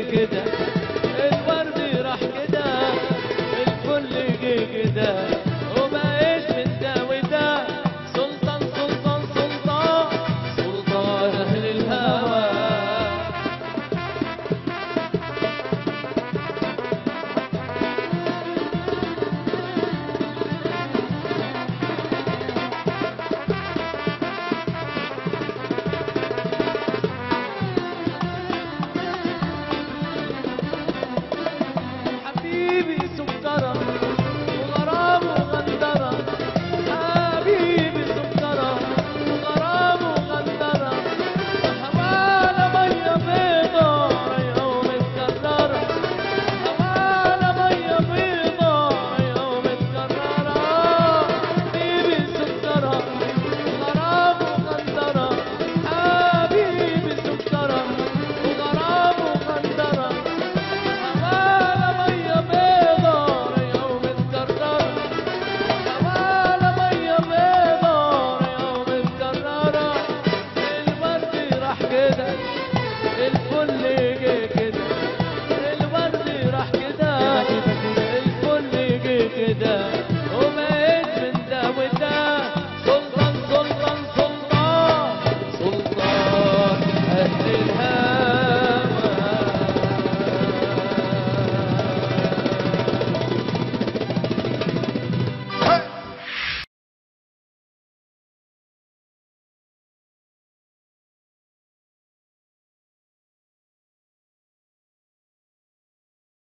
كده، الورد راح كده، الفل جه كده، وبقيت من ده وده سلطان سلطان سلطان سلطان أهل الهوى. حبيبي سكرة وغرام وغندرة، حبيبي سكرة وغرام وغندرة، حوالى مية بيضا يوم متكررة، حوالى مية بيضا يوم متكررة. حبيبي سكرة وغرام وغندرة، حبيبي سكرة وغرام وغندرة، حوالى مية بيضا يوم متكررة، حوالى مية بيضا يوم متكررة. الورد راح كده، الفل